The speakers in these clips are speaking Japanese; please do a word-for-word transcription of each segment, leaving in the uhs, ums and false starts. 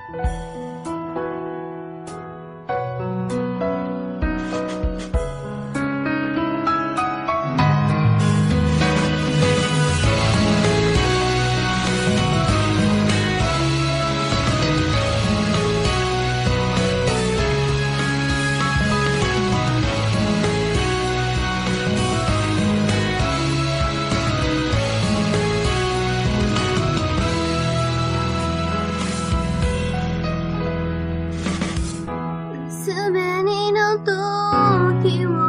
滑りの時を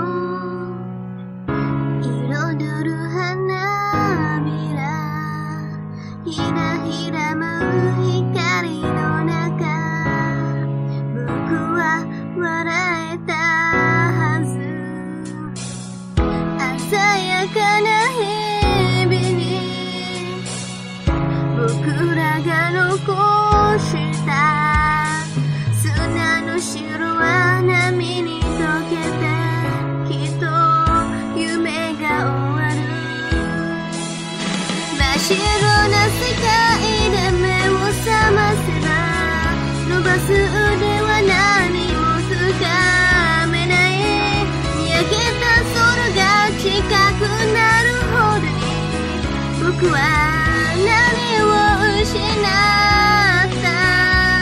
彩る花びら、ひらひら舞う光の中、僕は笑えたはず。鮮やかな日々に僕らが残した砂の城は波に溶けて、きっと夢が終わる。真っ白な世界で目を覚ませば、伸ばす腕は何もつかめない。見上げた空が近くなるほどに、僕は何を失った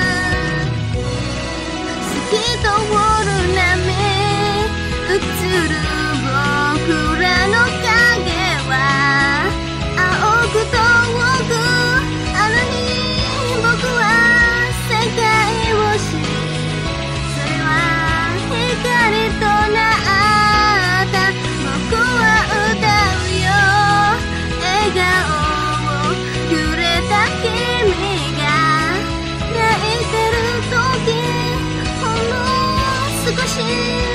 透き通る波、映る僕らの影は青く遠くあるに、僕は世界を知り、それは光となった。僕は歌うよ、笑顔をくれた君が泣いてる時、少しだけでもい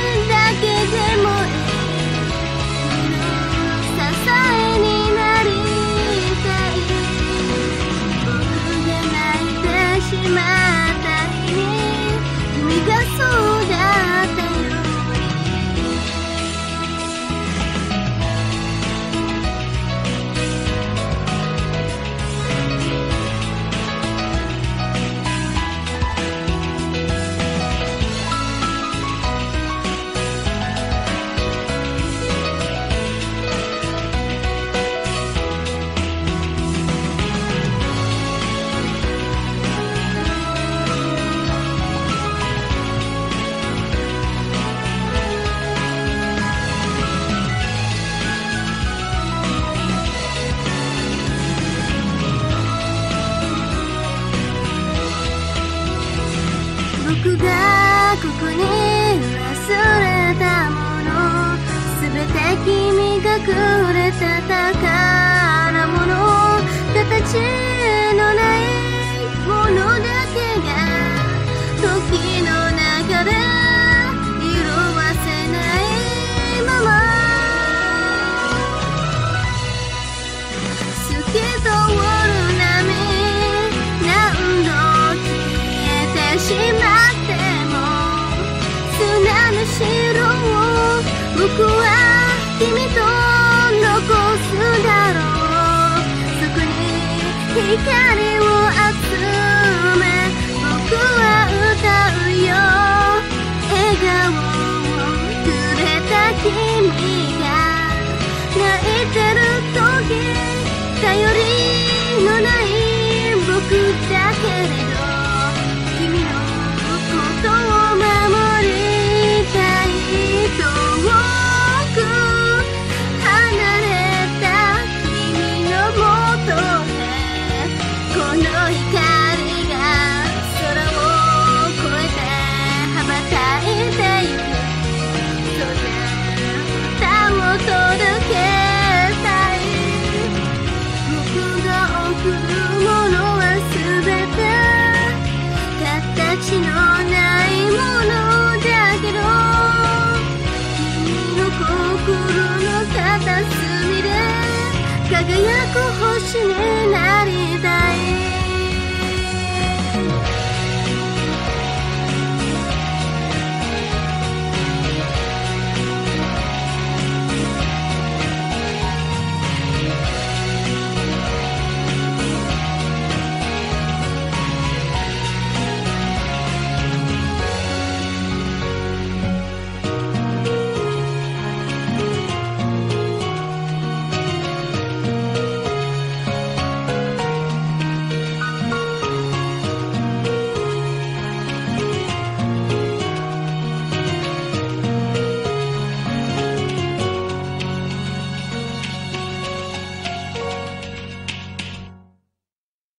い君の支えになりたい。僕が泣いてしまった日に君がそうだったように。僕がここに忘れたもの、すべて君がくれた宝物、形のないものだけが時の中で色褪せないまま、透き通る波、何度消えてしまう城を僕は君と残すだろう。そこに光を当て